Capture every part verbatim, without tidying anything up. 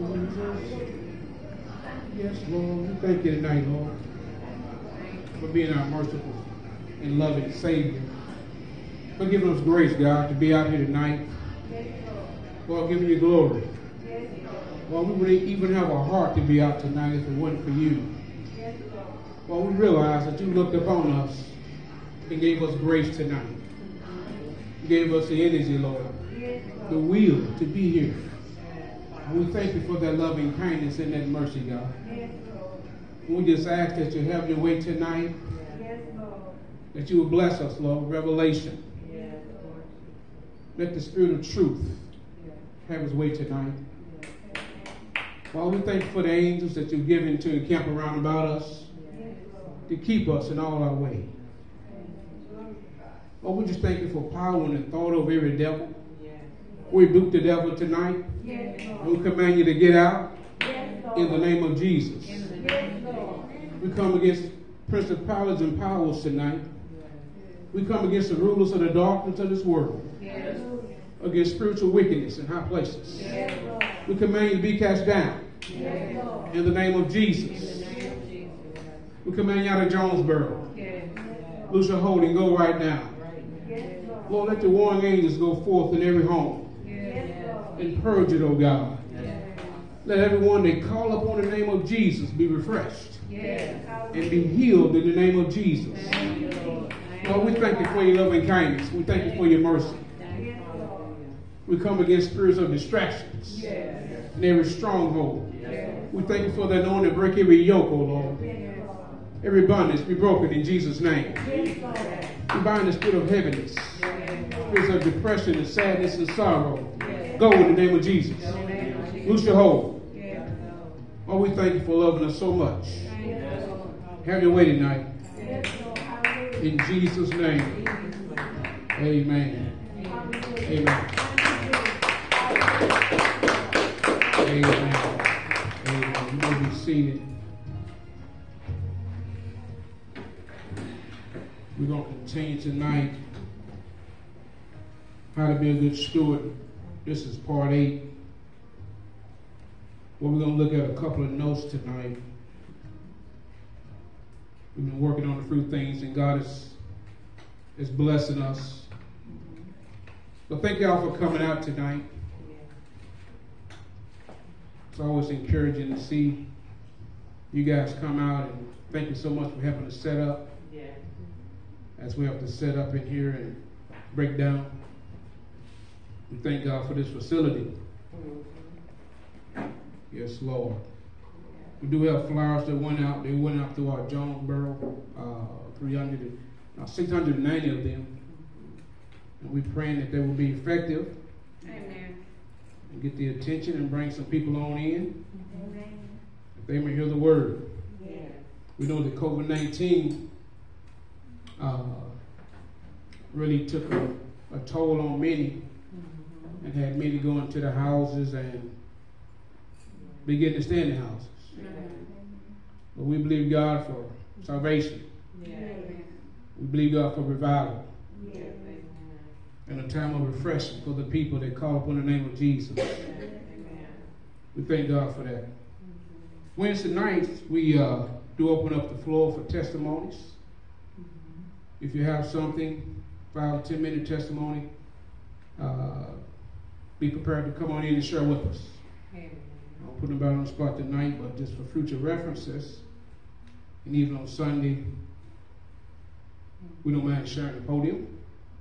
Jesus. Yes, Lord. We thank you tonight, Lord, for being our merciful and loving Savior. For giving us grace, God, to be out here tonight. Lord, giving you glory. Lord, we wouldn't even have a heart to be out tonight if it wasn't for you. Lord, we realize that you looked upon us and gave us grace tonight. You gave us the energy, Lord, the will to be here. And we thank you for that loving kindness and that mercy, God. And we just ask that you have your way tonight, that you will bless us, Lord, revelation. Let the Spirit of truth have his way tonight. Lord, we thank you for the angels that you've given to encamp around about us, to keep us in all our way. Lord, we just thank you for power and authority over every devil. We rebuke the devil tonight. And we command you to get out in the name of Jesus. We come against principalities and powers tonight. We come against the rulers of the darkness of this world. Against spiritual wickedness in high places. We command you to be cast down in the name of Jesus. We command you out of Jonesboro. Loose your hold and go right now. Lord, let the warring angels go forth in every home and purge it, oh God. Let everyone that call upon the name of Jesus be refreshed and be healed in the name of Jesus. Lord, we thank you for your loving kindness. We thank you for your mercy. We come against spirits of distractions and every stronghold. We thank you for that anointing to break every yoke, oh Lord. Every bondage be broken in Jesus' name. We bind the spirit of heaviness, spirits of depression and sadness and sorrow. Go in the name of Jesus. Loose your hold. Oh, we thank you for loving us so much. Have your way tonight. In Jesus' name. Amen. Amen. Amen. Amen. You may be seated. We're going to continue tonight how to be a good steward. This is part eight. Well, we're going to look at a couple of notes tonight. We've been working on a few things, and God is, is blessing us. So thank y'all for coming out tonight. It's always encouraging to see you guys come out, and thank you so much for helping us set up. Yeah. As we have to set up in here and break down. We thank God for this facility. Mm-hmm. Yes, Lord. We do have flyers that went out. They went out through our Jonesboro, uh, three hundred, uh, six hundred ninety of them. And we're praying that they will be effective. Amen. And get the attention and bring some people on in. Amen. If they may hear the word. Yeah. We know that COVID nineteen uh, really took a, a toll on many, mm-hmm. and had many go into the houses and begin to stay in the houses. Mm-hmm. But we believe God for salvation. Yeah. We believe God for revival. Yeah. And a time of refreshing for the people that call upon the name of Jesus. Amen. We thank God for that. Mm-hmm. Wednesday nights, we uh, do open up the floor for testimonies. Mm-hmm. If you have something, five or ten minute testimony, uh, be prepared to come on in and share with us. Amen. I'll put them out on the spot tonight, but just for future references, and even on Sunday, we don't mind sharing the podium.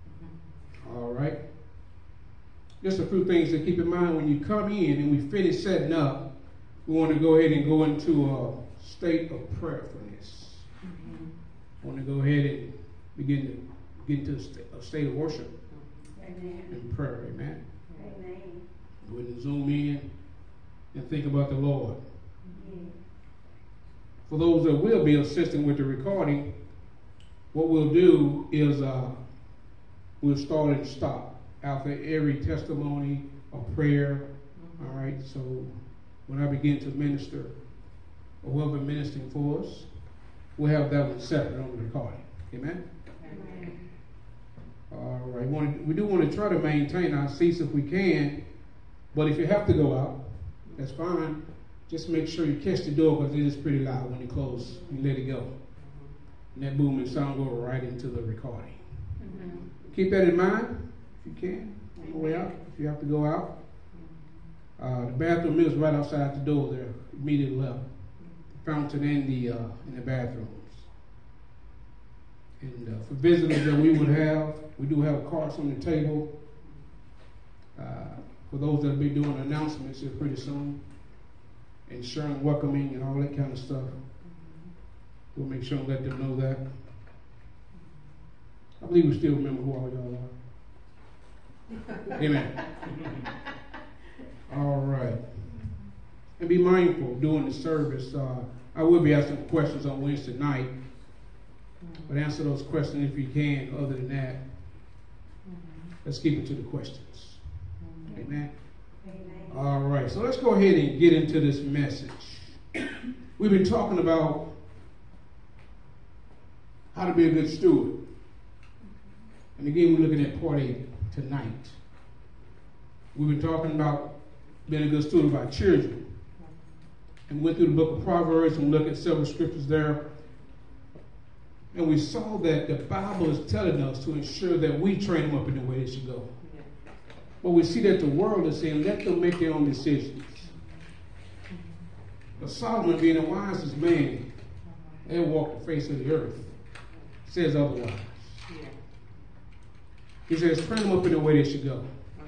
All right. Just a few things to keep in mind when you come in and we finish setting up. We want to go ahead and go into a state of prayerfulness. Mm-hmm. I want to go ahead and begin to get into a state of worship. Amen. And prayer. Amen. Amen. Go ahead and zoom in and think about the Lord. Mm-hmm. For those that will be assisting with the recording, what we'll do is uh, we'll start and stop after every testimony or prayer. Mm-hmm. All right, so when I begin to minister, or whoever ministering for us, we'll have that one separate on the recording. Amen? Amen. All right, we, we do want to try to maintain our seats if we can, but if you have to go out, that's fine. Just make sure you catch the door because it is pretty loud when you close. You let it go. And that booming sound will go right into the recording. Mm-hmm. Keep that in mind if you can on the way out, if you have to go out. Uh, the bathroom is right outside the door there, immediately left. The fountain and the, uh, in the bathrooms. And uh, for visitors that we would have, we do have cards on the table. Uh, for those that will be doing announcements here pretty soon. And sharing, welcoming, and all that kind of stuff. We'll make sure and let them know that. I believe we still remember who all y'all are. Amen. All right. And be mindful during the service. Uh, I will be asking questions on Wednesday night. But answer those questions if you can. Other than that, let's keep it to the questions. Amen. Amen. All right. So let's go ahead and get into this message. We've been talking about how to be a good steward. And again, we're looking at part eight tonight. We've been talking about being a good steward of our children. And we went through the book of Proverbs and looked at several scriptures there. And we saw that the Bible is telling us to ensure that we train them up in the way they should go. But we see that the world is saying, let them make their own decisions. But Solomon, being the wisest man, that walked the face of the earth, says otherwise. He says, train them up in the way they should go.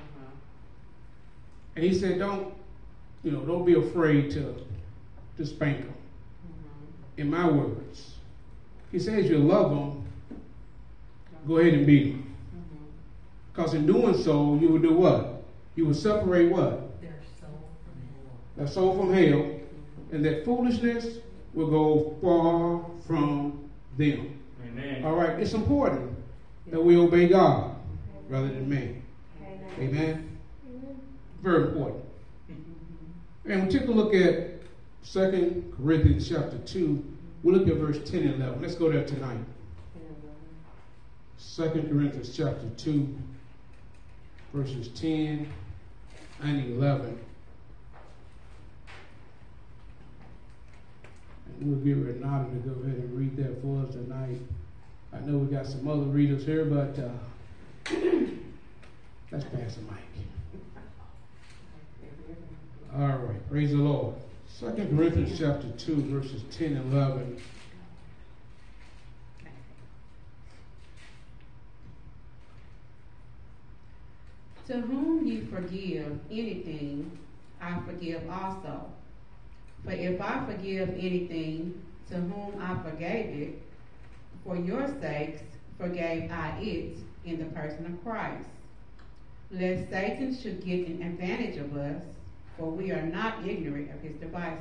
And he said, don't, you know, don't be afraid to, to spank them. In my words. He says you love them, go ahead and beat them. Because in doing so, you will do what? You will separate what? Their soul from hell. Their soul from hell. And that foolishness will go far from them. Amen. All right, it's important that we obey God rather than man. Amen. Amen. Amen. Very important. And we'll take a look at Second Corinthians chapter two. We'll look at verse ten and eleven. Let's go there tonight. Second Corinthians chapter two, verses ten and eleven. And we'll give Renata to go ahead and read that for us tonight. I know we got some other readers here, but uh, let's pass the mic. All right, praise the Lord. Second Corinthians chapter two, verses ten and eleven. To whom you forgive anything, I forgive also. For if I forgive anything, to whom I forgave it, for your sakes forgave I it in the person of Christ. Lest Satan should get an advantage of us, for we are not ignorant of his devices.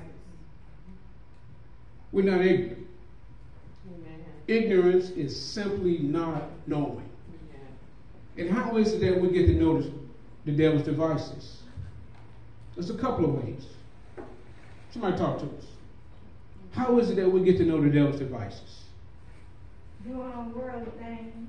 We're not ignorant. Amen. Ignorance is simply not knowing. And how is it that we get to notice the devil's devices? There's a couple of ways. Somebody talk to us. How is it that we get to know the devil's devices? Doing worldly things.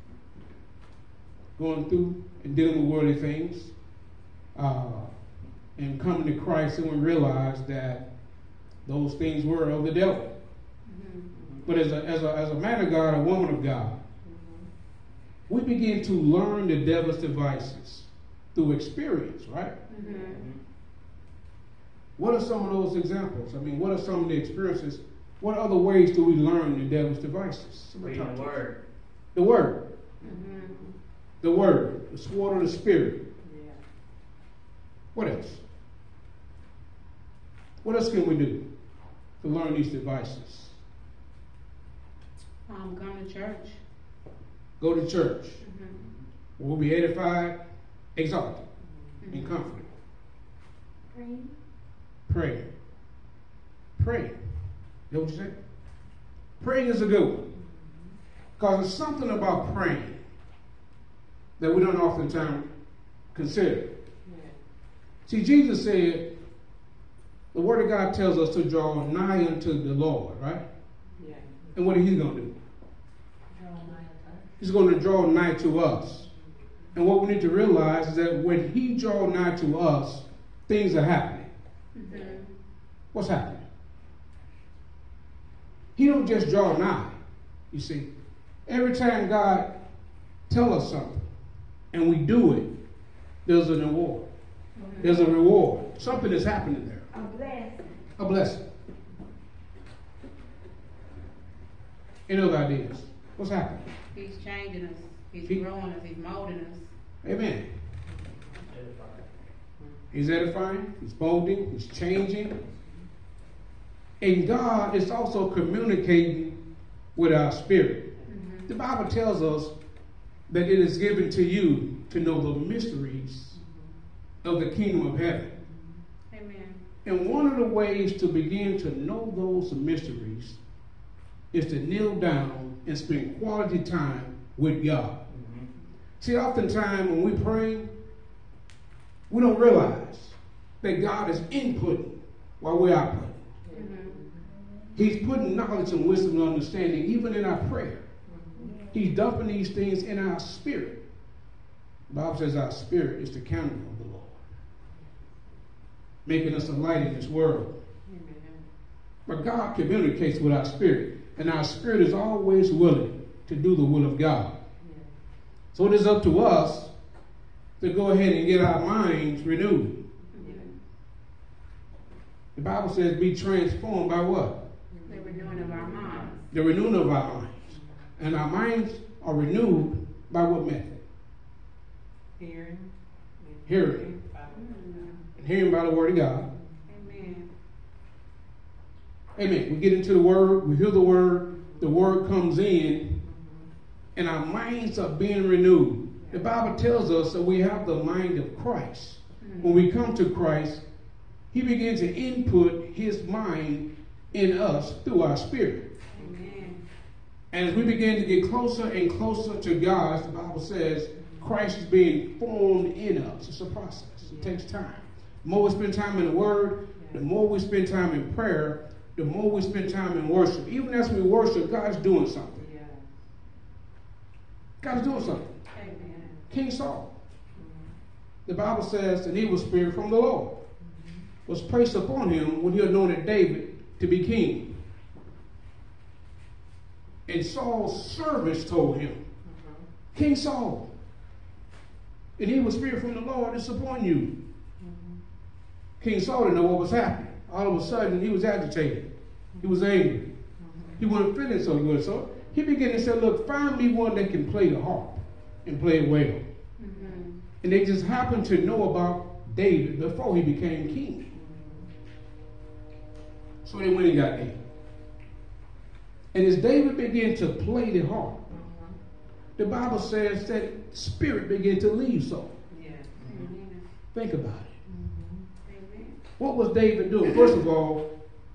Going through and dealing with worldly things. Uh, and coming to Christ and we realize that those things were of the devil. Mm-hmm. But as a, as, a, as a man of God, a woman of God, we begin to learn the devil's devices through experience, right? Mm-hmm. What are some of those examples? I mean, what are some of the experiences? What other ways do we learn the devil's devices? Reading the Word. The Word. Mm-hmm. The Word. The sword of the Spirit. Yeah. What else? What else can we do to learn these devices? Um, going to church. Go to church. Mm-hmm. We'll be edified, exalted, mm-hmm. and comforted. Pray. Pray. Pray. You know what you say? Praying is a good one. Because there's something about praying that we don't oftentimes consider. Yeah. See, Jesus said, the Word of God tells us to draw nigh unto the Lord, right? Yeah. And what is He going to do? He's going to draw nigh to us. And what we need to realize is that when He draws nigh to us, things are happening. Mm-hmm. What's happening? He don't just draw nigh. You see, every time God tells us something and we do it, there's an reward. Mm-hmm. There's a reward. Something is happening there. A blessing. A blessing. Any other ideas? What's happening? He's changing us. He's He, growing us. He's molding us. Amen. He's edifying. He's molding. He's changing. And God is also communicating with our spirit. Mm-hmm. The Bible tells us that it is given to you to know the mysteries of the kingdom of heaven. Amen. And one of the ways to begin to know those mysteries is to kneel down and spend quality time with God. Mm-hmm. See, oftentimes when we pray, we don't realize that God is inputting while we're outputting. Mm-hmm. He's putting knowledge and wisdom and understanding even in our prayer. Mm-hmm. He's dumping these things in our spirit. The Bible says our spirit is the candle of the Lord, making us a light in this world. Mm-hmm. But God communicates with our spirit, and our spirit is always willing to do the will of God. Yeah. So it is up to us to go ahead and get our minds renewed. Yeah. The Bible says be transformed by what? The renewing of our minds. The renewing of our minds. And our minds are renewed by what method? Hearing. Hearing. And hearing by the word of God. Amen. Amen. We get into the word, we hear the word, the word comes in, and our minds are being renewed. The Bible tells us that we have the mind of Christ. Mm-hmm. When we come to Christ, he begins to input his mind in us through our spirit. Amen. And as we begin to get closer and closer to God, as the Bible says, Christ is being formed in us. It's a process. It yeah. takes time. The more we spend time in the Word, yeah. the more we spend time in prayer, the more we spend time in worship. Even as we worship, God's doing something. Yeah. God's doing something. Amen. King Saul. Mm-hmm. The Bible says an evil spirit from the Lord mm-hmm. was placed upon him when he anointed David to be king. And Saul's servants told him, mm-hmm. King Saul, an evil spirit from the Lord is upon you. Mm-hmm. King Saul didn't know what was happening. All of a sudden, he was agitated. He was angry. Mm-hmm. He wasn't feeling so good. So he began to say, look, find me one that can play the harp and play it well. Mm-hmm. And they just happened to know about David before he became king. Mm-hmm. So they went and got David. And as David began to play the harp, mm-hmm. the Bible says that spirit began to leave Saul. Yeah. Mm-hmm. Think about it. What was David doing? First of all,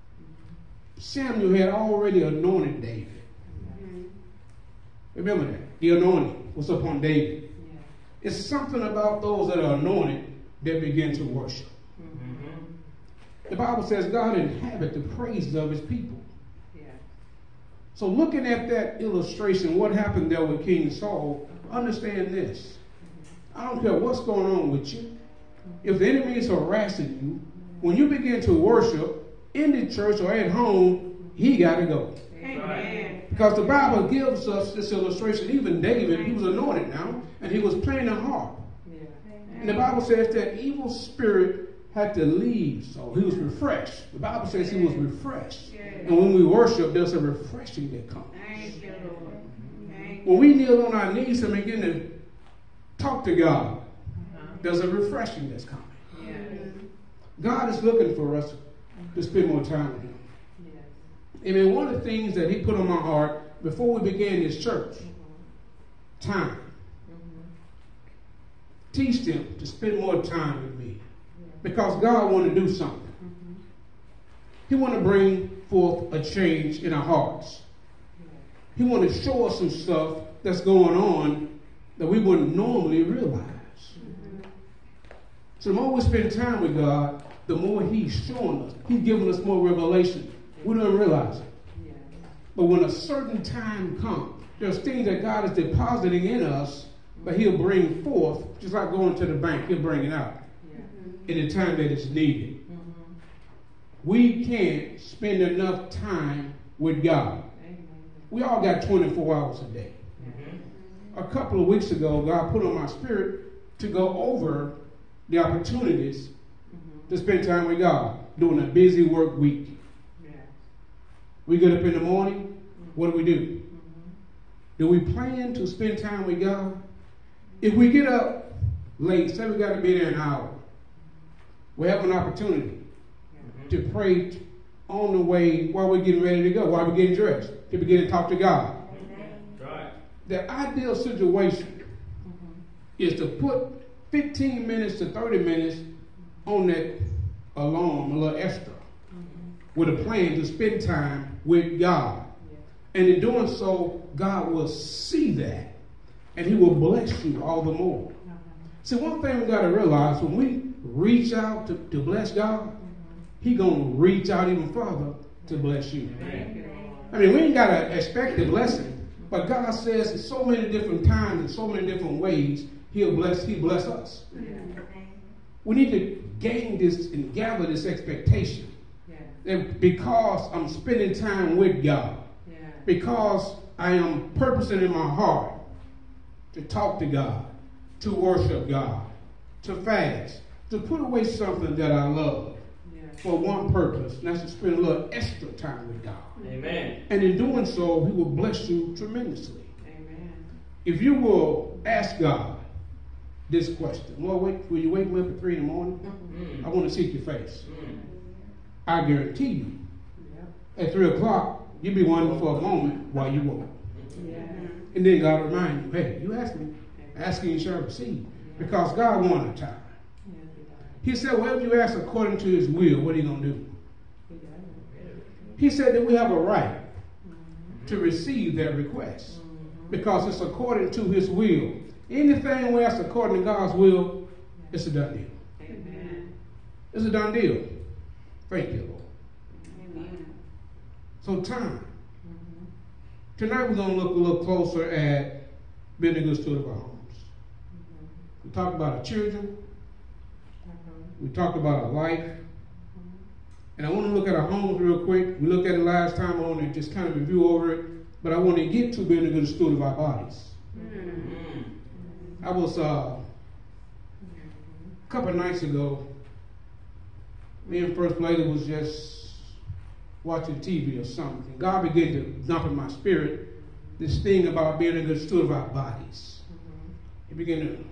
Samuel had already anointed David. Mm-hmm. Remember that. The anointing was upon David. Yeah. It's something about those that are anointed that begin to worship. Mm-hmm. The Bible says God inhabits the praises of his people. Yeah. So looking at that illustration, what happened there with King Saul, understand this. Mm-hmm. I don't care what's going on with you. If the enemy is harassing you, when you begin to worship in the church or at home, he got to go. Amen. Because the Bible gives us this illustration. Even David, he was anointed now, and he was playing the harp. Yeah. And the Bible says that evil spirit had to leave, so he was refreshed. The Bible says he was refreshed. Yeah. And when we worship, there's a refreshing that comes. Thank you, Lord. Thank when we kneel on our knees and begin to talk to God, uh-huh. there's a refreshing that's coming. Yeah. God is looking for us to spend more time with him. Yes. Amen. One of the things that he put on my heart before we began this church, mm-hmm. time. Mm-hmm. Teach them to spend more time with me. Yeah. Because God wants to do something. Mm-hmm. He wants to bring forth a change in our hearts. Yeah. He wants to show us some stuff that's going on that we wouldn't normally realize. Mm-hmm. So the more we spend time with God, the more he's showing us. He's giving us more revelation. We don't realize it. Yeah. But when a certain time comes, there's things that God is depositing in us, but he'll bring forth, just like going to the bank, he'll bring it out yeah. in the time that it's needed. Mm-hmm. we can't spend enough time with God. We all got twenty-four hours a day. Mm-hmm. A couple of weeks ago, God put on my spirit to go over the opportunities mm-hmm. to spend time with God during a busy work week. Yeah. We get up in the morning, mm-hmm. what do we do? Mm-hmm. Do we plan to spend time with God? If we get up late, say we got to be there an hour, we have an opportunity mm-hmm. to pray on the way while we're getting ready to go, while we're getting dressed, to begin to talk to God. Right. The ideal situation mm-hmm. is to put fifteen minutes to thirty minutes on that alarm, a little extra, mm-hmm. with a plan to spend time with God. Yeah. And in doing so, God will see that, and he will bless you all the more. Mm-hmm. See, one thing we got to realize, when we reach out to, to bless God, mm-hmm. he going to reach out even further to bless you. Amen. I mean, we ain't got to expect the blessing, but God says in so many different times, in so many different ways, he'll bless, he bless us. Yeah. We need to gain this and gather this expectation. Yeah. That because I'm spending time with God, yeah. because I am purposing in my heart to talk to God, to worship God, to fast, to put away something that I love yeah. for one purpose, and that's to spend a little extra time with God. Amen. And in doing so, he will bless you tremendously. Amen. If you will ask God this question, Lord, wait, will you wake me up at three in the morning? Mm-hmm. I want to seek your face. Mm-hmm. I guarantee you, yeah. at three o'clock, you'll be wondering for a moment why you woke. Yeah. And then God will remind you, hey, you asked me. Asking you shall receive. Yeah. Because God wanted time. Yeah. He said, whatever you ask according to his will, what are you going to do? He said that we have a right mm-hmm. to receive that request mm-hmm. because it's according to his will. Anything we ask according to God's will, it's a done deal. Amen. It's a done deal. Thank you, Lord. Amen. So time. Mm-hmm. Tonight we're going to look a little closer at being a good steward of our homes. Mm-hmm. We talked about our children. Mm-hmm. We talked about our life. And I want to look at our homes real quick. We looked at it last time. I want to just kind of review over it. But I want to get to being a good steward of our bodies. Mm-hmm. I was, uh, a couple of nights ago, me and First Lady was just watching T V or something. And God began to dump in my spirit this thing about being a good steward of our bodies. Mm-hmm. He began to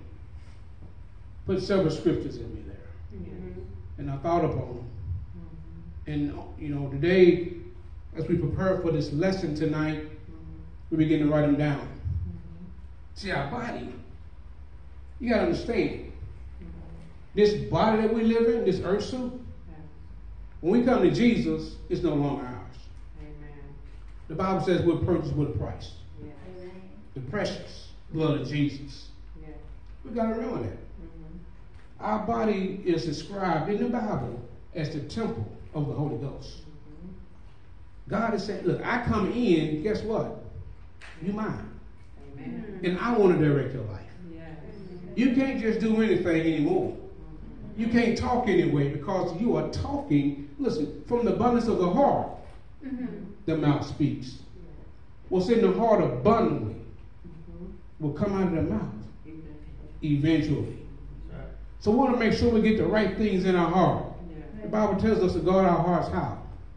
put several scriptures in me there. Mm-hmm. And I thought upon them. And, you know, today, as we prepare for this lesson tonight, mm-hmm. we begin to write them down. Mm-hmm. See, our body, you got to understand, mm-hmm. this body that we live in, this earth suit, yeah. when we come to Jesus, it's no longer ours. Amen. The Bible says we're purchased with a price. Yeah. The precious blood of Jesus. Yeah. We got to remember that. Mm-hmm. Our body is described in the Bible as the temple of the Holy Ghost. Mm-hmm. God is saying, look, I come in, guess what? You mine. Amen. And I want to direct your life. Yes. You can't just do anything anymore. Mm-hmm. You can't talk anyway because you are talking, listen, from the abundance of the heart, mm-hmm. the mouth speaks. Yes. What's in the heart abundantly mm-hmm. will come out of the mouth eventually. Right. So we want to make sure we get the right things in our heart. The Bible tells us to guard our hearts how?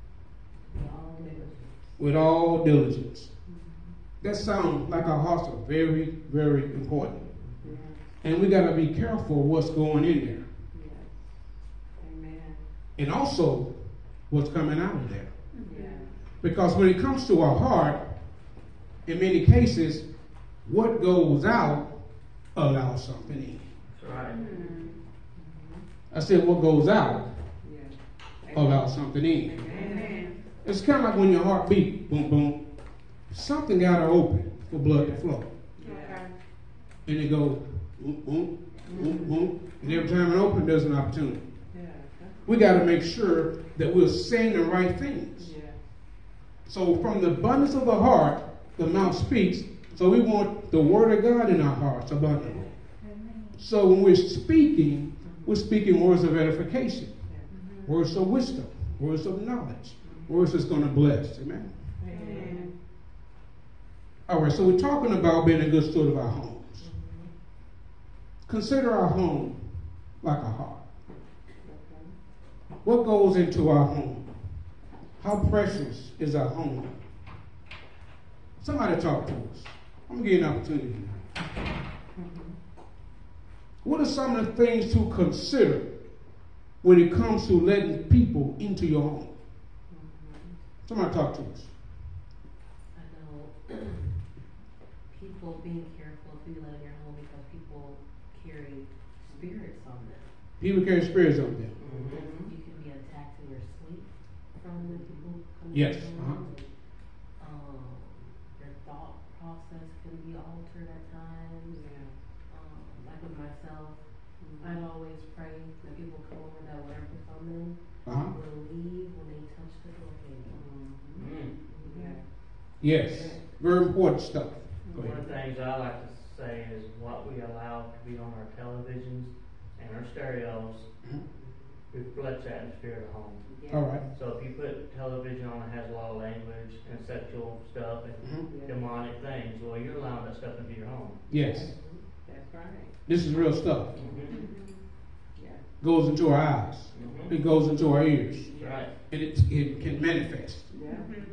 With all diligence. That sounds like our hearts are very, very important. And we got to be careful what's going in there. Amen. And also what's coming out of there. Yeah. Because when it comes to our heart, in many cases, what goes out allows something in. That's right. Mm-hmm. I said what goes out allow something in. Amen. It's kind of like when your heart beats, boom, boom. Something got to open for blood to flow. Okay. And it goes, boom, boom, boom, boom. And every time it opens, there's an opportunity. Yeah. We got to make sure that we're saying the right things. Yeah. So from the abundance of the heart, the mouth speaks. So we want the word of God in our hearts abundantly. Amen. So when we're speaking, we're speaking words of edification. Words of wisdom. Words of knowledge. Words that's going to bless. Amen. Amen. All right, so we're talking about being a good steward of our homes. Consider our home like a heart. What goes into our home? How precious is our home? Somebody talk to us. I'm going to give you an opportunity now. What are some of the things to consider when it comes to letting people into your home? Somebody talk to us. I know people being careful if you let in your home because people carry spirits on them. People carry spirits on them. Mm-hmm. You can be attacked in your sleep from the people coming Yes. in. Uh-huh. Um, your thought process can be altered at times. Yeah. Um, like with myself, I'd always pray that people come over that whatever was on them Uh-huh. will leave when they touch the door handle. Mm. Yeah. Yes. Very important stuff. Go One ahead. of the things I like to say is what we allow to be on our televisions and our stereos reflects the atmosphere of the home. All right. So if you put television on that has a lot of language and sexual stuff and Mhm. demonic things, well, you're allowing that stuff into your home. Yes. That's right. This is real stuff. Yeah. Goes into our eyes. Mhm. It goes into our ears. That's right. And it, it can manifest. Yeah.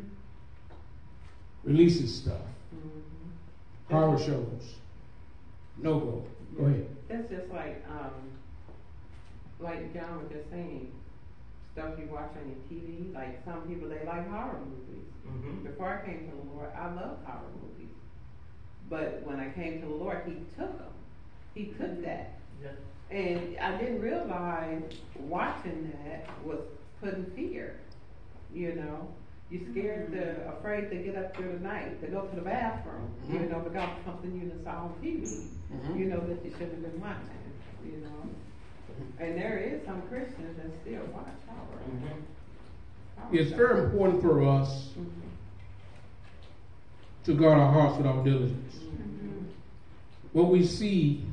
Releases stuff. Horror shows. No go. Go ahead. That's just like, um, like John was just saying, stuff you watch on your T V. Like some people, they like horror movies. Mm-hmm. Before I came to the Lord, I loved horror movies. But when I came to the Lord, He took them. He took that. Yeah. And I didn't realize watching that was putting fear. You know, you're scared, to, afraid to get up through the night, to go to the bathroom, Mhm. you know, because of something you saw on T V, Mhm. you know, that you shouldn't have been watching, you know. And there is some Christians that still watch horror. Mm-hmm. horror It's shows. very important for us Mhm. to guard our hearts with all diligence. Mhm. What we see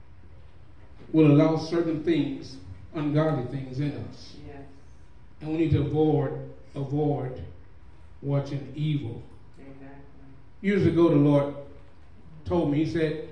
will allow certain things, ungodly things in us. Yes, And we need to avoid avoid watching evil. exactly. Years ago the Lord told me, He said,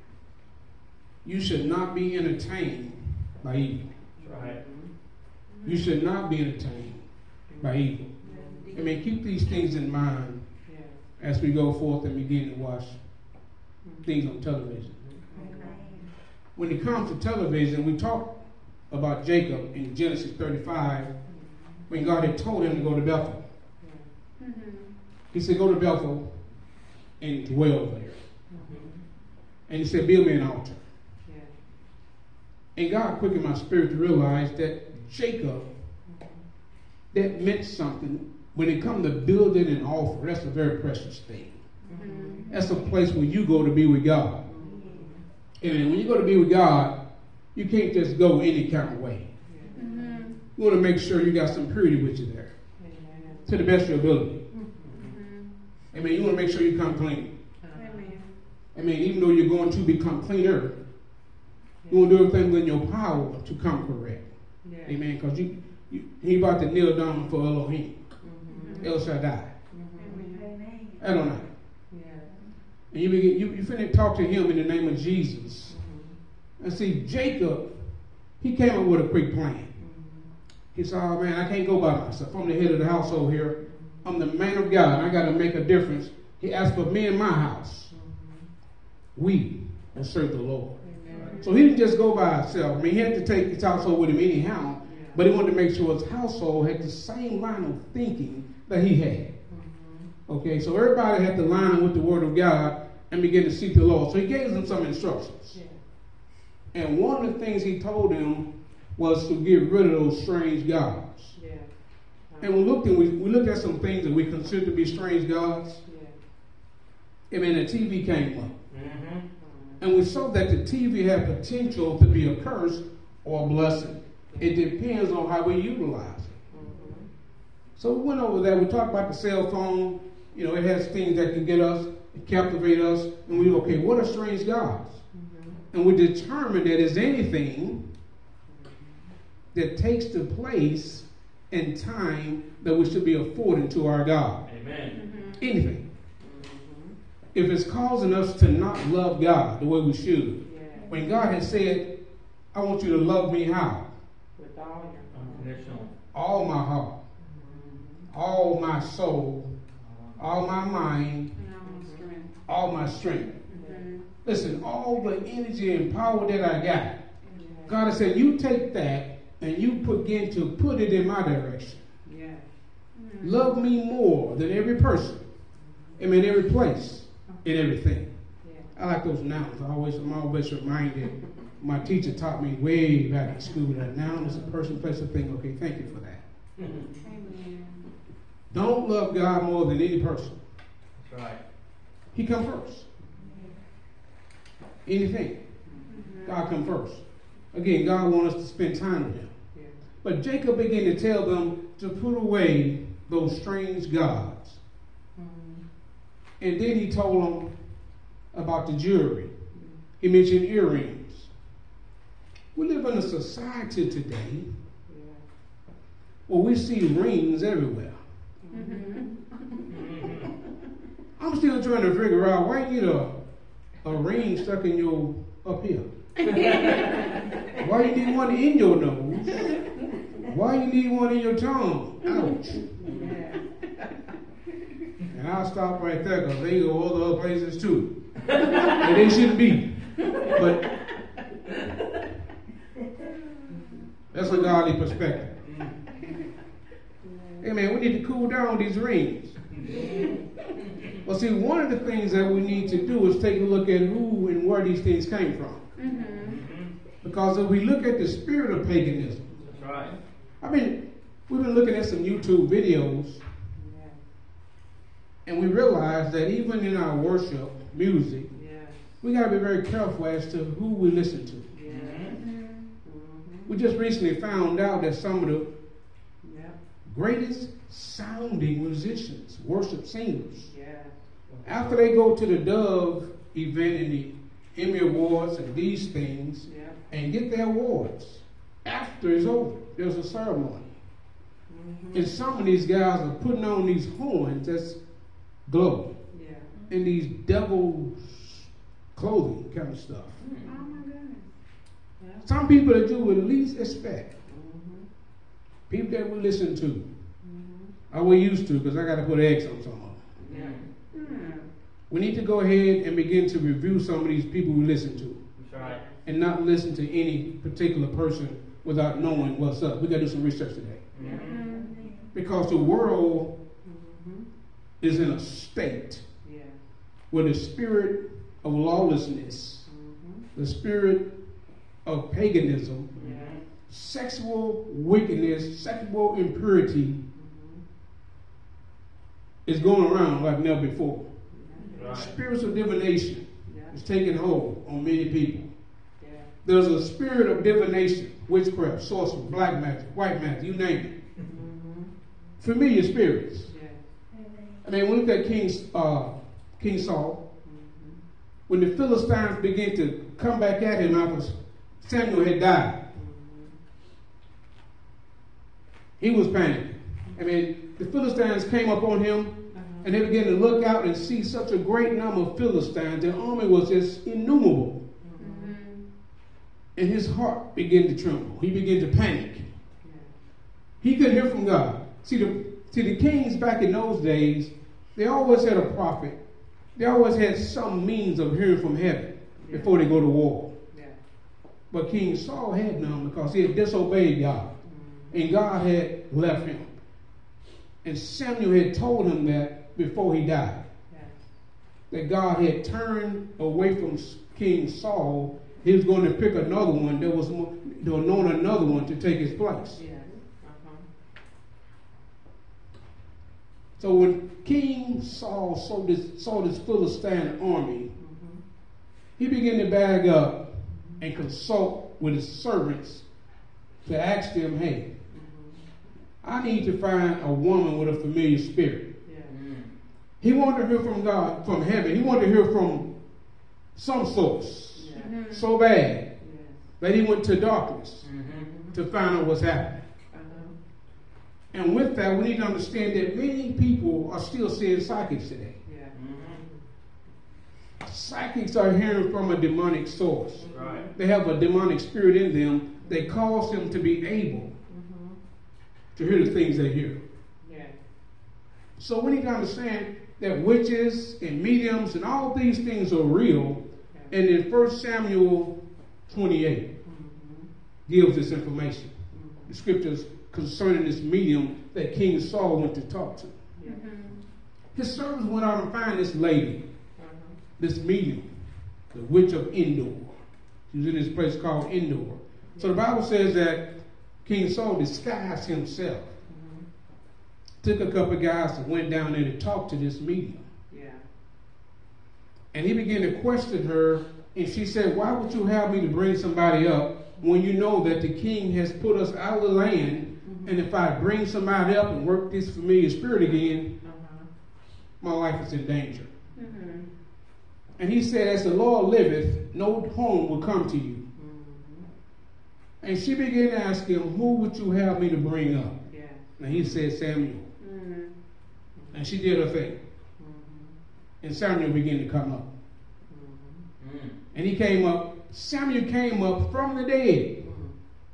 you should not be entertained by evil. That's right. Mhm. You should not be entertained by evil. I mean, keep these things in mind Yes. as we go forth and begin to watch Mhm. things on television. Amen. When it comes to television, we talk about Jacob in Genesis thirty-five when God had told him to go to Bethel. Yeah. He said, go to Bethel and dwell there. Mhm. And He said, build me an altar. Yeah. And God quickened my spirit to realize that Jacob, that meant something. When it comes to building an altar, that's a very precious thing. Mhm. That's a place where you go to be with God. And when you go to be with God, you can't just go any kind of way. Yeah. You want to make sure you got some purity with you there, Amen. to the best of your ability. Mhm. I mean, you want to make sure you come clean. Uh-huh. I mean, even though you're going to become cleaner, you want to do everything within your power to come correct. Yeah. Amen. Because you, you, he about to kneel down for Elohim, Mhm. El Shaddai, Mhm. Amen. Adonai. Yeah. And you begin, you, you finna talk to him in the name of Jesus. Mhm. And see, Jacob, he came up with a quick plan. Mhm. He said, oh man, I can't go by myself. I'm the head of the household here. I'm the man of God. I got to make a difference. He asked for me and my house. We will serve the Lord. Amen. So he didn't just go by himself. I mean, he had to take his household with him anyhow. But he wanted to make sure his household had the same line of thinking that he had. Okay, so everybody had to line up with the Word of God and begin to seek the Lord. So he gave them some instructions. Yeah. And one of the things he told them was to get rid of those strange gods. Yeah. And we looked and we, we looked at some things that we consider to be strange gods. Yeah. And then the T V came up. Mm-hmm. And we saw that the T V had potential to be a curse or a blessing. It depends on how we utilize it. Mhm. So we went over that. We talked about the cell phone. You know, it has things that can get us, captivate us. And we, okay, what are strange gods? Mhm. And we determined that is anything that takes the place and time that we should be affording to our God. Amen. Mm-hmm. Anything. If it's causing us to not love God the way we should, Yeah. when God has said, I want you to love me how? With all your Unconditional. All my heart, all my soul, all my mind, all my strength. Mm-hmm. Listen, all the energy and power that I got, God has said, you take that and you begin to put it in my direction. Yeah. Mm-hmm. Love me more than every person, I mean, every place, and everything. Yeah. I like those nouns. I always, I'm always reminded. My teacher taught me way back in school that noun is a person, place, or thing. Okay, thank you for that. Amen. Don't love God more than any person. That's right. He come first. Anything. Mm-hmm. God come first. Again, God wants us to spend time with him. Yeah. But Jacob began to tell them to put away those strange gods. And then he told them about the jewelry. He mentioned earrings. We live in a society today Yeah. where we see rings everywhere. Mm-hmm. I'm still trying to figure out why you need a, a ring stuck in your up here. Why you need one in your nose? Why you need one in your tongue? Ouch. Yeah. And I'll stop right there because they go all the other places too. And they shouldn't be. But that's a godly perspective. Hey man, we need to cool down these rings. Well, see, one of the things that we need to do is take a look at who and where these things came from. Mm-hmm. Because if we look at the spirit of paganism, That's right. I mean, we've been looking at some YouTube videos, Yeah. and we realize that even in our worship music, Yeah. we got to be very careful as to who we listen to. Yeah. Mm-hmm. Mm-hmm. We just recently found out that some of the Yeah. greatest sounding musicians, worship singers, Yeah. after they go to the Dove event and the Emmy Awards and these things Yeah. and get their awards, after it's over, there's a ceremony. Mm-hmm. And some of these guys are putting on these horns that's glowing Yeah. and these devil's clothing kind of stuff. Oh my goodness. Yeah. Some people that you would least expect, Mm-hmm. people that we listen to, Mm-hmm. or we used to, because I got to put eggs on some of them. Yeah. Mm. We need to go ahead and begin to review some of these people we listen to That's right. and not listen to any particular person without knowing what's up. We got to do some research today. Mm-hmm. Because the world Mm-hmm. is in a state Yeah. where the spirit of lawlessness, Mm-hmm. the spirit of paganism, Yeah. sexual wickedness, sexual impurity Mm-hmm. is going around like never before. Yeah. Right. Spiritual divination Yeah. is taking hold on many people. Yeah. There's a spirit of divination, witchcraft, sorcery, black magic, white magic, you name it. Mm-hmm. Familiar spirits. Yeah. I mean, we look at King, uh, King Saul. Mm-hmm. When the Philistines began to come back at him after Samuel had died, Mm-hmm. he was panicking. I mean, the Philistines came up on him, Uh-huh. and they began to look out and see such a great number of Philistines. Their army was just innumerable. Mm-hmm. Mm-hmm. And his heart began to tremble. He began to panic. Yeah. He couldn't hear from God. See, the, see, the kings back in those days, they always had a prophet. They always had some means of hearing from heaven Yeah. before they go to war. Yeah. But King Saul had none because he had disobeyed God. Mm-hmm. And God had left him. And Samuel had told him that before he died. Yeah. That God had turned away from King Saul. He was going to pick another one that was more, to anoint another one to take his place. Yeah. Uh-huh. So when King Saul saw this, saw this Philistine army, Mm-hmm. he began to bag up and consult with his servants to ask them, hey, I need to find a woman with a familiar spirit. Yeah. Mm. He wanted to hear from God, from heaven. He wanted to hear from some source Yeah. Mm-hmm. so bad Yes. that he went to darkness Mm-hmm. to find out what's happening. Uh-huh. And with that, we need to understand that many people are still seeing psychics today. Yeah. Mm-hmm. Psychics are hearing from a demonic source. Right. They have a demonic spirit in them that cause them to be able Mm-hmm. to hear the things they hear. Yeah. So we need to understand that witches and mediums and all these things are real. Yeah. And in First Samuel twenty-eight Mm-hmm. gives this information. Mm-hmm. The scriptures concerning this medium that King Saul went to talk to. Yeah. His servants went out and found this lady, Uh-huh. this medium, the witch of Endor. She was in this place called Endor. So the Bible says that King Saul disguised himself, Mm-hmm. took a couple of guys and went down there to talk to this medium. Yeah. And he began to question her, and she said, why would you have me to bring somebody up when you know that the king has put us out of the land, Mm-hmm. and if I bring somebody up and work this familiar spirit again, Uh-huh. my life is in danger. Mm-hmm. And he said, as the Lord liveth, no harm will come to you. Mm-hmm. And she began to ask him, who would you have me to bring up? Yeah. And he said, Samuel. Mm-hmm. And she did her thing. Mm-hmm. And Samuel began to come up. Mm-hmm. Mm. And he came up, Samuel came up from the dead. Mm-hmm.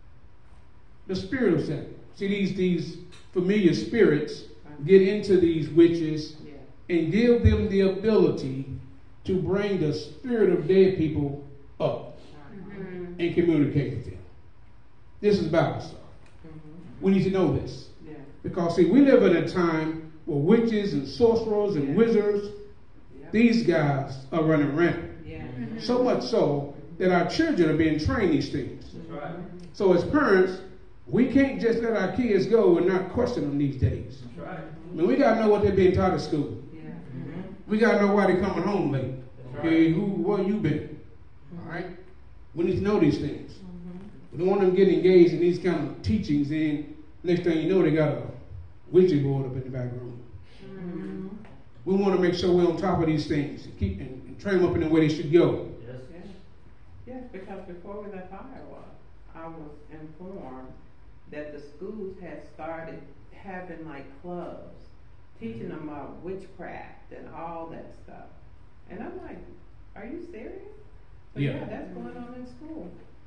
The spirit of Samuel. See, these, these familiar spirits get into these witches Yeah. and give them the ability to bring the spirit of dead people up Mm-hmm. and communicate with them. This is Bible stuff. Mm-hmm. We need to know this. Yeah. Because, see, we live in a time where witches and sorcerers and Yeah. wizards, Yeah. these guys are running rampant. Yeah. Mm-hmm. So much so that our children are being trained these things. That's right. So as parents, we can't just let our kids go and not question them these days. That's right. I mean, we got to know what they're being taught at school. Yeah. Mm-hmm. We got to know why they're coming home late. That's Okay, right. who, where you been? All right? We need to know these things. Mm-hmm. We don't want them getting engaged in these kind of teachings, and next thing you know, they got a Ouija board up in the back room. Mm-hmm. We want to make sure we're on top of these things and keep and, and train them up in the way they should go. Yes. Yes. Yes, because before we left Iowa, I was informed that the schools had started having like clubs, teaching them about witchcraft and all that stuff. And I'm like, are you serious? But Yeah. yeah, that's going on in school.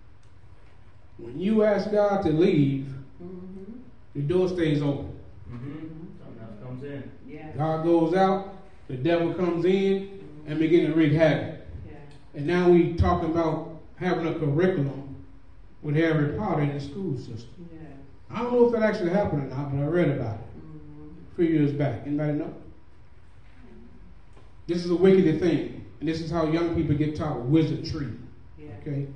When you ask God to leave, Mm-hmm. the door stays open. Mm-hmm. Something else comes in. Yeah. God goes out, the devil comes in and begin to wreak havoc. Yeah. And now we talking about having a curriculum with Harry Potter in the school system. Yeah. I don't know if that actually happened or not, but I read about it Mm-hmm. a few years back. Anybody know? This is a wicked thing. And this is how young people get taught wizardry. Yeah. Okay?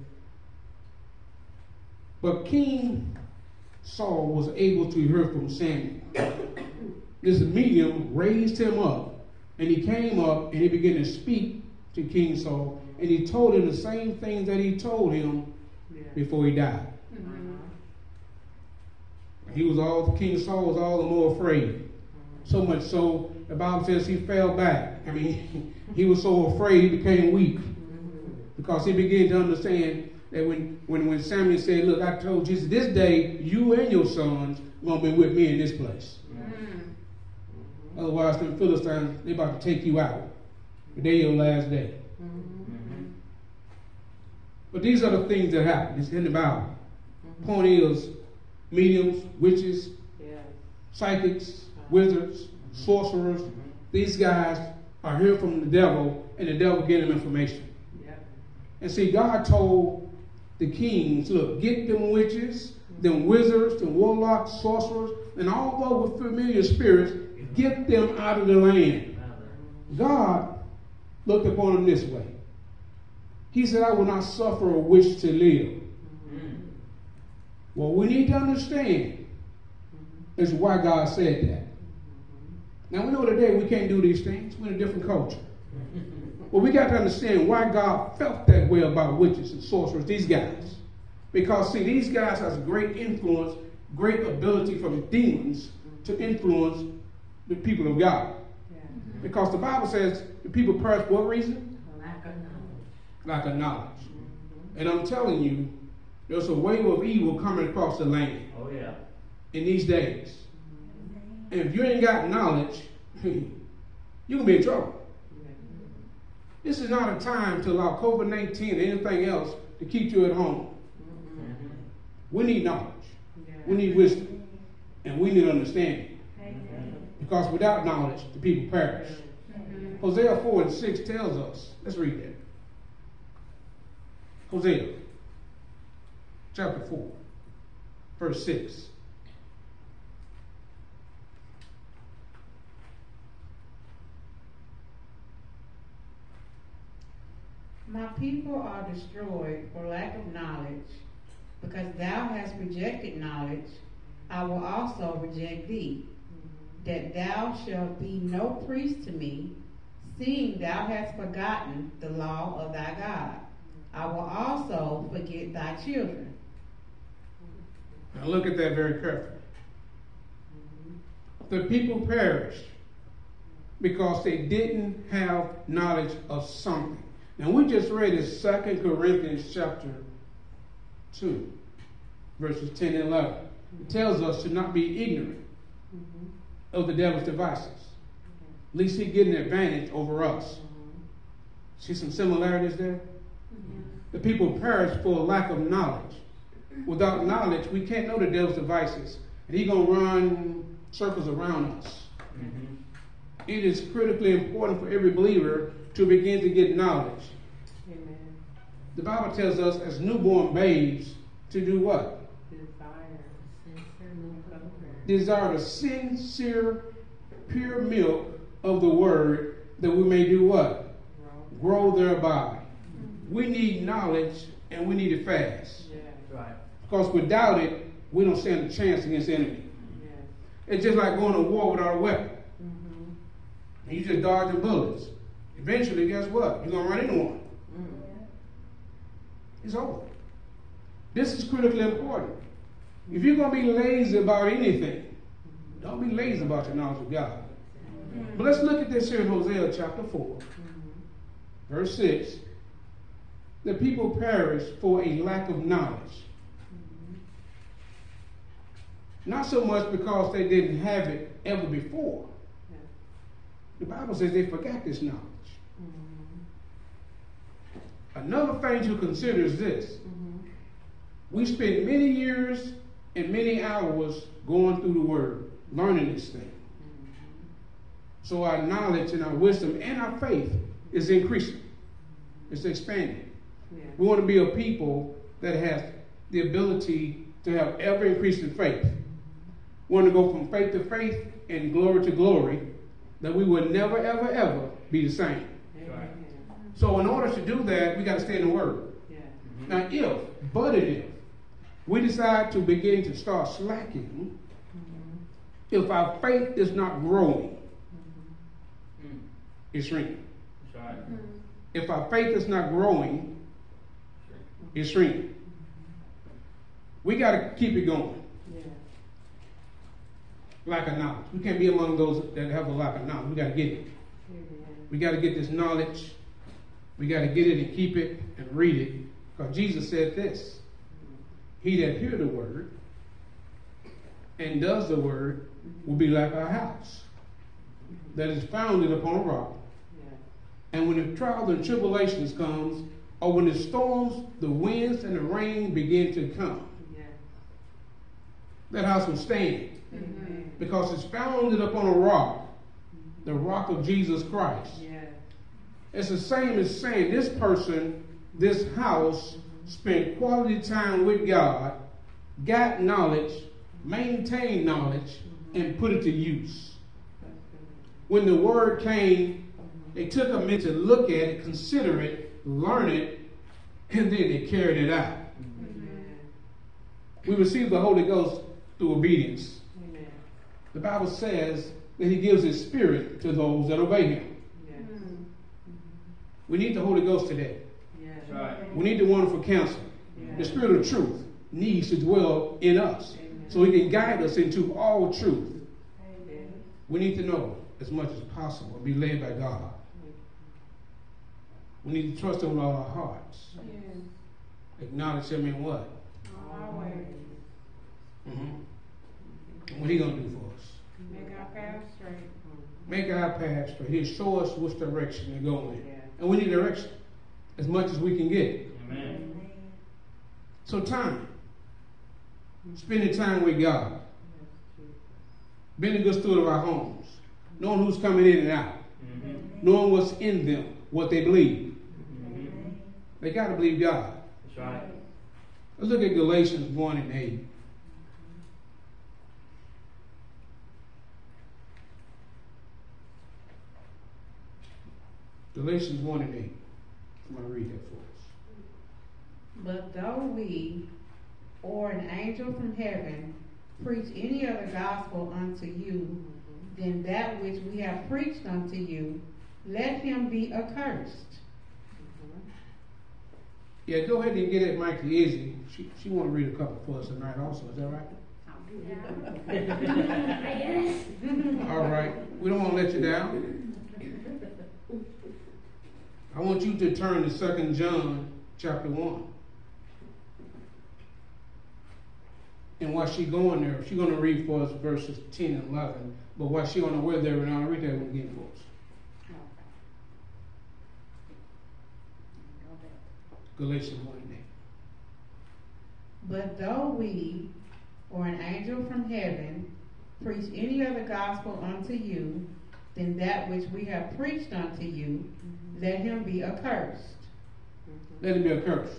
But King Saul was able to hear from Samuel. This medium raised him up, and he came up and he began to speak to King Saul, and he told him the same things that he told him Yeah. before he died. Mm-hmm. He was all King Saul was all the more afraid. So much so the Bible says he fell back. I mean, he was so afraid he became weak because he began to understand that when, when, when Samuel said, look, I told Jesus, this day you and your sons are going to be with me in this place. Mm-hmm. Otherwise, them Philistines, they about to take you out. Today your last day. Mm-hmm. But these are the things that happen. It's in the Bible. Point is, mediums, witches, Yeah. psychics, wizards, sorcerers, these guys are hearing from the devil, and the devil giving them information. Yeah. And see, God told the kings, look, get them witches, them wizards, them warlocks, sorcerers, and all those with familiar spirits, get them out of the land. God looked upon them this way. He said, I will not suffer a witch to live. Mm-hmm. What we need to understand is why God said that. Now we know today we can't do these things. We're in a different culture. But we got to understand why God felt that way about witches and sorcerers, these guys. Because, see, these guys has great influence, great ability from demons to influence the people of God. Yeah. Because the Bible says the people perish for what reason? Lack of knowledge. Lack of knowledge. And I'm telling you, there's a wave of evil coming across the land Oh, yeah. in these days. And if you ain't got knowledge, you're going to be in trouble. This is not a time to allow COVID nineteen or anything else to keep you at home. Mm-hmm. We need knowledge. Yeah. We need wisdom. And we need understanding. Amen. Because without knowledge, the people perish. Mhm. Hosea four and six tells us. Let's read that. Hosea chapter four, verse six. My people are destroyed for lack of knowledge. Because thou hast rejected knowledge, I will also reject thee, that thou shalt be no priest to me, seeing thou hast forgotten the law of thy God. I will also forget thy children. Now look at that very carefully. The people perished because they didn't have knowledge of something. Now we just read in Second Corinthians chapter two, verses ten and eleven. It tells us to not be ignorant of the devil's devices. At least he get an advantage over us. See some similarities there? The people perish for a lack of knowledge. Without knowledge, we can't know the devil's devices. And he's going to run circles around us. Mm-hmm. It is critically important for every believer to begin to get knowledge. Amen. The Bible tells us as newborn babes to do what? Desire. Desire the sincere, pure milk of the word that we may do what? Grow thereby. We need knowledge and we need it fast. Yeah. Right. Because without it, we don't stand a chance against the enemy. Yeah. It's just like going to war without a weapon. Mm-hmm. And you just dodging bullets. Eventually, guess what? You're going to run into one. Mm-hmm. It's over. This is critically important. If you're going to be lazy about anything, don't be lazy about your knowledge of God. Mhm. But let's look at this here in Hosea chapter four, verse six. The people perish for a lack of knowledge. Not so much because they didn't have it ever before. The Bible says they forgot this knowledge. Another thing to consider is this. We spend many years and many hours going through the Word, learning this thing. So our knowledge and our wisdom and our faith is increasing. It's expanding. Yeah. We want to be a people that has the ability to have ever increasing faith. We want to go from faith to faith and glory to glory, that we will never, ever, ever be the same. Amen. So in order to do that, we got to stay in the Word. Yeah. Now if, but if, we decide to begin to start slacking, if our faith is not growing, Mm. it's shrinking. That's right. If our faith is not growing, it's shrinking. We got to keep it going. Yeah. Lack of knowledge. We can't be among those that have a lack of knowledge. We got to get it. Amen. We got to get this knowledge. We got to get it and keep it and read it. Because Jesus said this. He that hear the word and does the word will be like our house that is founded upon a rock. Yeah. And when the trials and tribulations comes, or when the storms, the winds, and the rain begin to come, Yeah. that house will stand. Amen. Because it's founded upon a rock, the rock of Jesus Christ. Yeah. It's the same as saying this person, this house, spent quality time with God, got knowledge, maintained knowledge, and put it to use. When the word came, they took a minute to look at it, consider it, learn it, and then they carried it out. Amen. We receive the Holy Ghost through obedience. Amen. The Bible says that he gives his spirit to those that obey him. Yeah. We need the Holy Ghost today. Yeah. That's right. We need the wonderful counsel. Yeah. The spirit of truth needs to dwell in us so he can guide us into all truth. Amen. We need to know as much as possible, be led by God. We need to trust him with all our hearts. Yeah. Acknowledge him in what? Always. Mm-hmm. And what he going to do for us? Make our path straight. Make our path straight. He'll show us which direction to go in. Yeah. And we need direction as much as we can get it. Amen. So time. Spending time with God. Being a good steward of our homes. Knowing who's coming in and out. Mm-hmm. Knowing what's in them, what they believe. Mm-hmm. They got to believe God. That's right. Let's look at Galatians one and eight. Galatians one and eight. I'm going to read that for us. But though we or an angel from heaven preach any other gospel unto you than that which we have preached unto you, let him be accursed. Yeah, go ahead and get that mic to Izzy. She she want to read a couple for us tonight also. Is that right? All right. We don't want to let you down. I want you to turn to Second John chapter one. And while she's going there, she's going to read for us verses ten and eleven. But while she's on the way there, and I'll read that one again for us. Galatians one and eight. But though we or an angel from heaven preach any other gospel unto you than that which we have preached unto you, let him be accursed. Let him be accursed.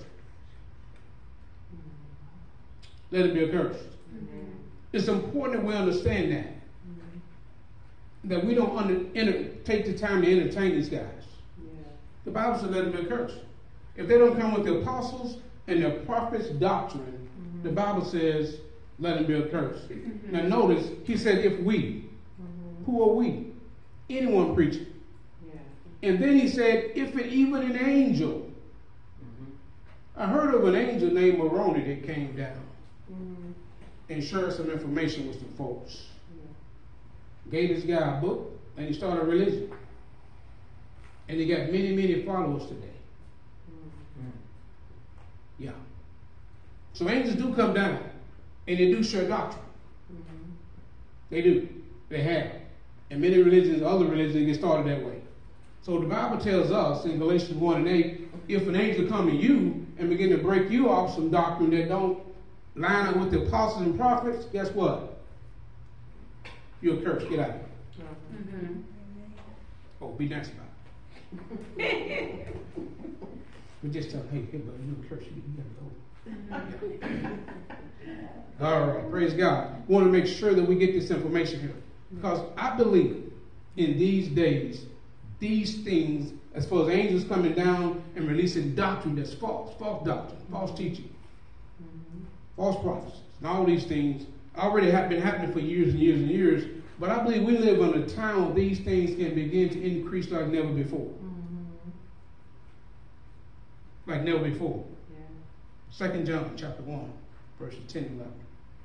Let him be accursed. Mm-hmm. It's important that we understand that. Mm-hmm. That we don't under, enter, take the time to entertain these guys. Yeah. The Bible says let them be accursed. If they don't come with the apostles and the prophets' doctrine, mm-hmm. the Bible says let them be accursed. Mm-hmm. Now notice, he said if we. Mm-hmm. Who are we? Anyone preaching. Yeah. And then he said if it, even an angel. Mm-hmm. I heard of an angel named Moroni that came down. Mm-hmm. And shared some information with some folks. Yeah. Gave this guy a book, and he started a religion. And he got many, many followers today. Mm-hmm. Yeah. So angels do come down, and they do share doctrine. Mm-hmm. They do. They have. And many religions, other religions, get started that way. So the Bible tells us in Galatians one and eight, if an angel come to you and begin to break you off some doctrine that don't line up with the apostles and prophets, guess what? You're cursed. Get out. Mm-hmm. Oh, be nice about it. We just tell them, hey, hey, buddy, you're cursed. You gotta go. All right, praise God. We want to make sure that we get this information here. Because I believe in these days, these things, as far as angels coming down and releasing doctrine that's false, false doctrine, false teaching, false prophecies, and all these things already have been happening for years and years and years. But I believe we live in a time where these things can begin to increase like never before. Mm-hmm. Like never before. Yeah. Second John chapter one, verses ten and eleven.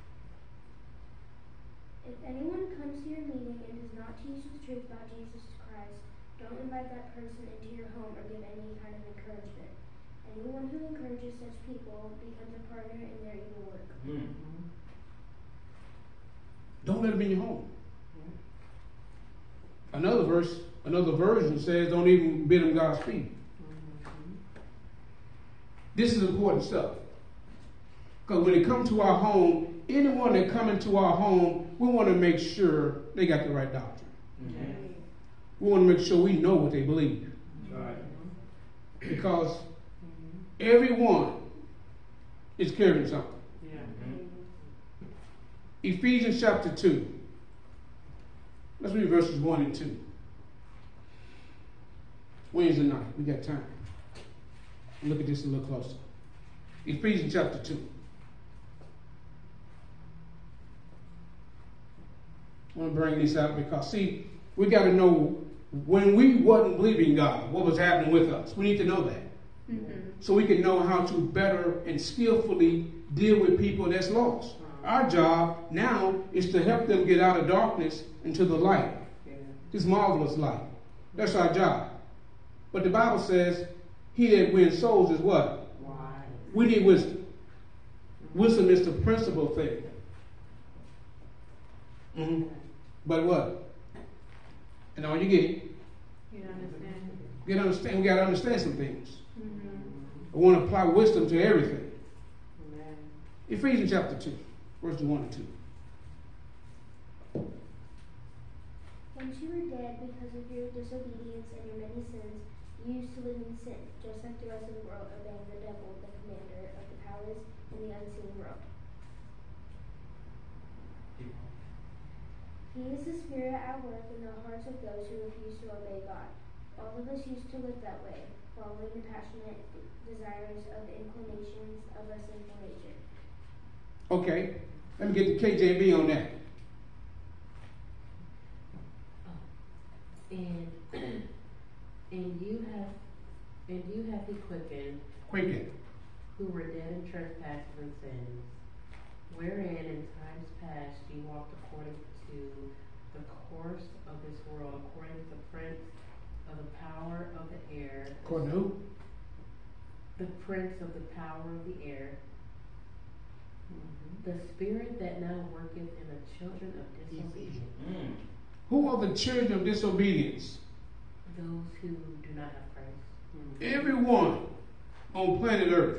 If anyone comes to your meeting and does not teach the truth about Jesus Christ, don't invite that person into your home or give any kind of encouragement. Anyone who encourages such people becomes a partner in their evil work. Mm-hmm. Don't let them in your home. Yeah. Another verse, another version says, don't even bid them Godspeed. Mm-hmm. This is important stuff. Because when they come to our home, anyone that come into our home, we want to make sure they got the right doctrine. Mm-hmm. We want to make sure we know what they believe. Right. Because everyone is carrying something. Yeah. Mm-hmm. Ephesians chapter two. Let's read verses one and two. Wednesday night. We got time. Look at this a little closer. Ephesians chapter two. I want to bring this out because, see, we got to know when we wasn't believing God, what was happening with us. We need to know that. Mm-hmm. So we can know how to better and skillfully deal with people that's lost. Our job now is to help them get out of darkness into the light. Yeah. This marvelous light. That's our job. But the Bible says, he that wins souls is what? Wise. We need wisdom. Mm-hmm. Wisdom is the principal thing. Mm-hmm. But what? And all you get, You understand? you gotta understand, we gotta understand some things. Mm-hmm. I want to apply wisdom to everything. Amen. Ephesians chapter two, verses one and two. Once you were dead because of your disobedience and your many sins, you used to live in sin, just like the rest of the world, obeying the devil, the commander of the powers in the unseen world. He is the spirit at work in the hearts of those who refuse to obey God. All of us used to live that way, following the passionate desires of the inclinations of our sinful nature. Okay, let me get the K J V on that. And and you have and you have he quickened Quicken. who were dead in trespasses and sins, wherein in times past you walked according to the course of this world, according to the prince of the power of the air. According to who? The prince of the power of the air, Mm-hmm. the spirit that now worketh in the children of disobedience, Mm. Who are the children of disobedience? those who do not have Christ. Everyone on planet Earth.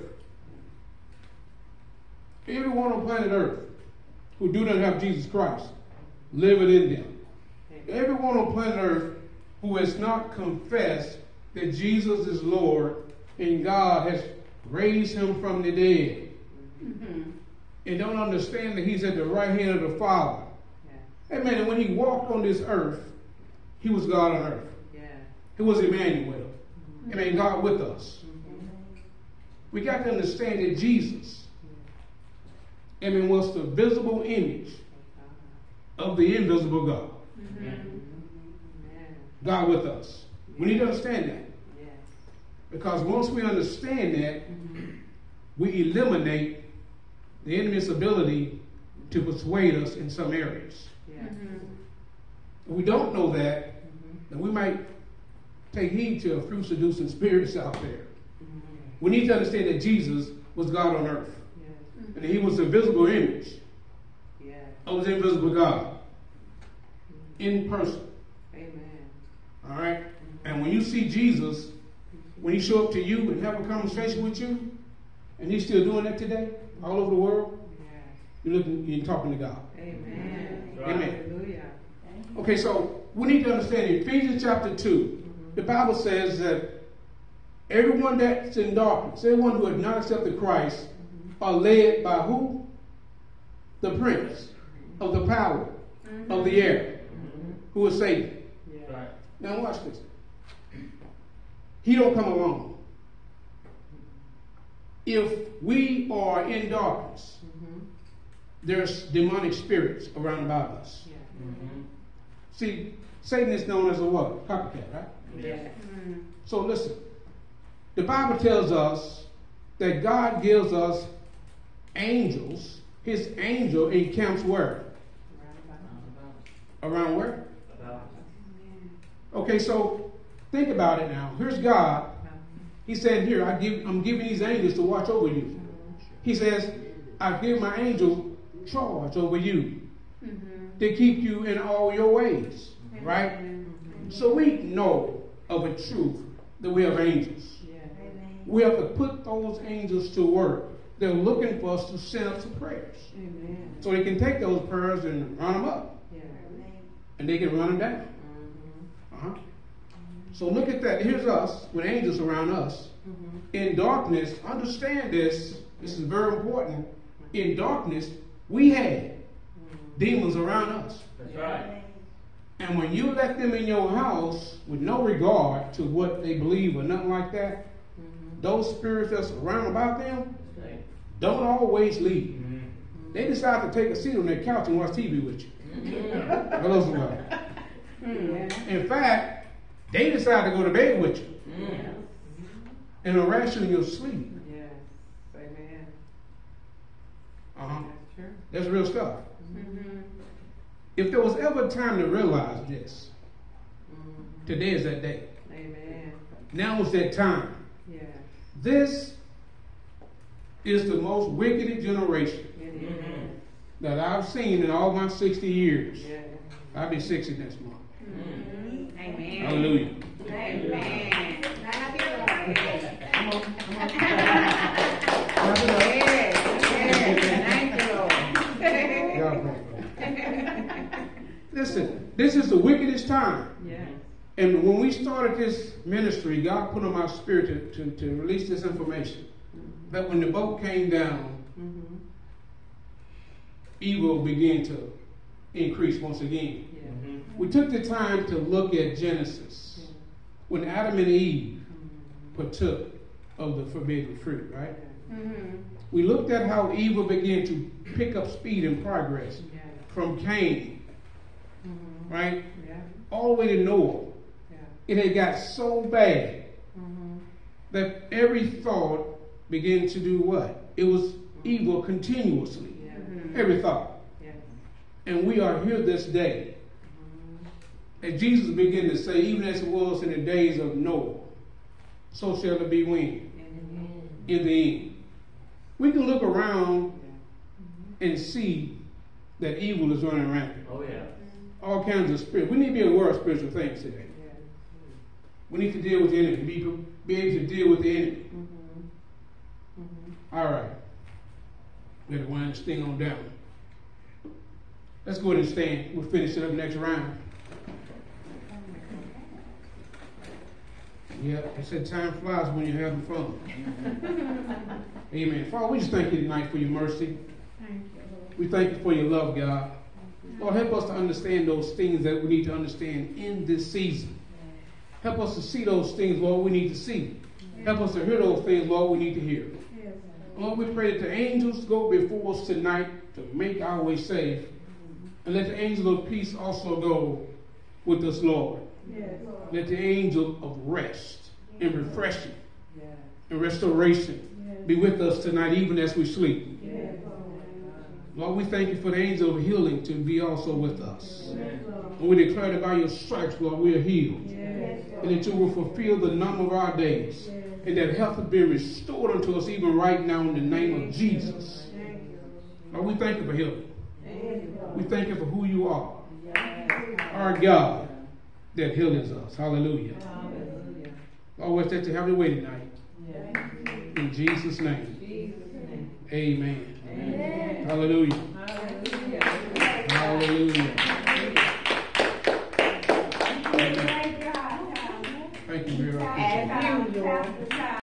Everyone on planet Earth who do not have Jesus Christ living in them. Everyone on planet Earth who has not confessed that Jesus is Lord and God has raised him from the dead. Mm-hmm. And don't understand that he's at the right hand of the Father. Yeah. Amen. And when he walked on this earth, he was God on earth. Yeah. He was Emmanuel. Mm-hmm. Amen. God with us. Mm-hmm. We got to understand that Jesus, amen, was the visible image of the invisible God. Mm-hmm. God with us. We need to understand that. Yeah. Because once we understand that, Mm-hmm. we eliminate the enemy's ability to persuade us in some areas. Yeah. Mm-hmm. If we don't know that, Mm-hmm. then we might take heed to a few seducing spirits out there. Mm-hmm. We need to understand that Jesus was God on earth. Yes. And that he was the visible image Yeah. of the invisible God in person. Amen. All right? And when you see Jesus, when he show up to you and have a conversation with you, and he's still doing that today, all over the world, Yeah. you're looking, you're talking to God. Amen. Amen. Hallelujah. Okay, so we need to understand in Ephesians chapter two, the Bible says that everyone that's in darkness, everyone who has not accepted Christ, are led by who? The prince of the power of the air, who is Satan. Yeah. Right. Now watch this. He don't come alone. If we are in darkness, Mm-hmm. there's demonic spirits around about us. Yeah. Mm-hmm. See, Satan is known as a what? Copycat, right? Yeah. Mm-hmm. So listen, the Bible tells us that God gives us angels. His angel encamps where? Around where? About. Okay, so think about it now. Here's God. He said, here, I give, I'm giving these angels to watch over you. He says, I give my angel charge over you Mm-hmm. to keep you in all your ways. Right? So we know of a truth that we have angels. Yeah. We have to put those angels to work. They're looking for us to send up some prayers. Amen. So they can take those prayers and run them up. Yeah. And they can run them down. Mm-hmm. Uh-huh. So look at that. Here's us with angels around us. Mm-hmm. In darkness, understand this. This is very important. In darkness, we had demons around us. That's right. And when you let them in your house with no regard to what they believe or nothing like that, Mm-hmm. those spirits that's around about them That's right. don't always leave. Mm-hmm. They decide to take a seat on their couch and watch T V with you. Hello, somebody. Yeah. In fact, they decide to go to bed with you Mm-hmm. and harass you in your sleep. Yes. Amen. Uh-huh. That's true. That's real stuff. Mm-hmm. If there was ever a time to realize this, Mm-hmm. today is that day. Amen. Now is that time. Yeah. This is the most wicked generation It is. Mm-hmm. that I've seen in all my sixty years. Yeah. I'll be sixty next month. Mm-hmm. Amen. Hallelujah. Amen. Thank you, Lord. Come on, come on. Yes, yes. Thank you, Lord. God bless. Listen, this is the wickedest time. Yes. And when we started this ministry, God put on my spirit to, to, to release this information. Mm-hmm. That when the boat came down, Mm-hmm. evil began to increase once again. Yeah. Mhm. We took the time to look at Genesis. Yeah. When Adam and Eve Mm-hmm. partook of the forbidden fruit, right? Mm-hmm. We looked at how evil began to pick up speed and progress Yeah. from Cain, Mm-hmm. right? Yeah. All the way to Noah. Yeah. It had got so bad Mm-hmm. that every thought began to do what? It was evil continuously. Yeah. Mm-hmm. Every thought. Yeah. And we are here this day. Mm-hmm. And Jesus began to say, even as it was in the days of Noah, so shall it be when? In the end. We can look around and see that evil is running rampant. Oh, yeah. All kinds of spirit. We need to be aware of spiritual things today. Yeah. We need to deal with the enemy. Be, be able to deal with the enemy. Mm-hmm. Mm-hmm. All right. We got to wind this thing on down. Let's go ahead and stand. We'll finish it up next round. Yeah, I said time flies when you're having fun. Amen. Father, we just thank you tonight for your mercy. Thank you, Lord. We thank you for your love, God. Lord, help us to understand those things that we need to understand in this season. Help us to see those things, Lord, we need to see. Help us to hear those things, Lord, we need to hear. Yes. Lord, we pray that the angels go before us tonight to make our way safe. And let the angel of peace also go with us, Lord. Yes. Let the angel of rest and refreshing Yeah. and restoration be with us tonight, even as we sleep. Yes. Lord, we thank you for the angel of healing to be also with us. Amen. And we declare that by your stripes, Lord, we are healed. Yes. And that you will fulfill the number of our days. And that health will be restored unto us even right now in the name of Jesus. Lord, we thank you for healing. We thank you for who you are. Our God that heals us. Hallelujah. Hallelujah. Always let you have your way tonight. Yeah. In Jesus' name. Jesus' name. Amen. Amen. Hallelujah. Hallelujah. Hallelujah. Thank you, Vera. I appreciate it. Thank you, Lord.